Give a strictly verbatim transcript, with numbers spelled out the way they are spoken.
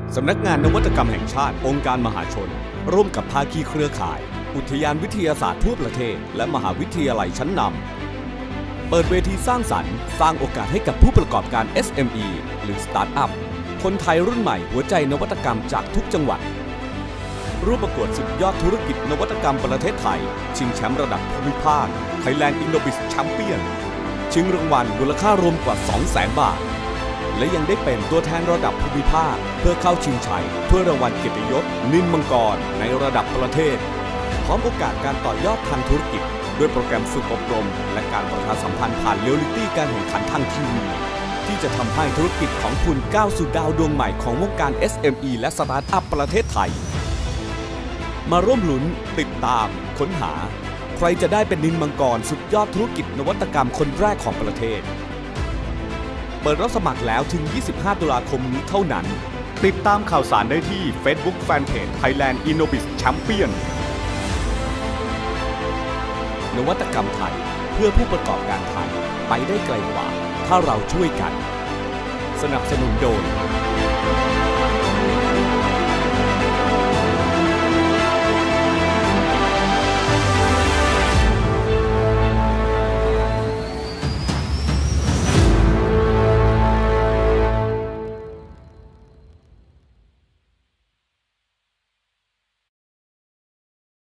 สำนักงานนวัตกรรมแห่งชาติองค์การมหาชนร่วมกับภาคีเครือข่ายอุทยานวิทยาศาสตร์ทั่วประเทศและมหาวิทยาลัยชั้นนำเปิดเวทีสร้างสรรค์สร้างโอกาสให้กับผู้ประกอบการ เอส เอ็ม อี หรือสตาร์ทอัพคนไทยรุ่นใหม่หัวใจนวัตกรรมจากทุกจังหวัดร่วมประกวดสุดยอดธุรกิจนวัตกรรมประเทศไทยชิงแชมป์ระดับภูมิภาค Thailand Innobis Champion ชิงรางวัลมูลค่ารวมกว่า สองแสน บาทและยังได้เป็นตัวแทนระดับภูมิภาคเพื่อเข้าชิงชัยเพื่อรางวัลเกียรติยศนินมังกรในระดับประเทศพร้อมโอกาสการต่อยอดทางธุรกิจด้วยโปรแกรมฝึกอบรมและการประชาสัมพันธ์ผ่านเรียลลิตี้การแข่งขันทางทีวีที่จะทำให้ธุรกิจของคุณก้าวสู่ดาวดวงใหม่ของวงการ เอส เอ็ม อี และสตาร์ทอัพประเทศไทยมาร่วมลุ้นติดตามค้นหาใครจะได้เป็นนินมังกรสุดยอดธุรกิจนวัตกรรมคนแรกของประเทศเปิดรับสมัครแล้วถึงยี่สิบห้าตุลาคมนี้เท่านั้นติดตามข่าวสารได้ที่ Facebook Fanpage Thailand Innobis Champion นวัตกรรมไทยเพื่อผู้ประกอบการไทยไปได้ไกลกว่าถ้าเราช่วยกันสนับสนุนโดย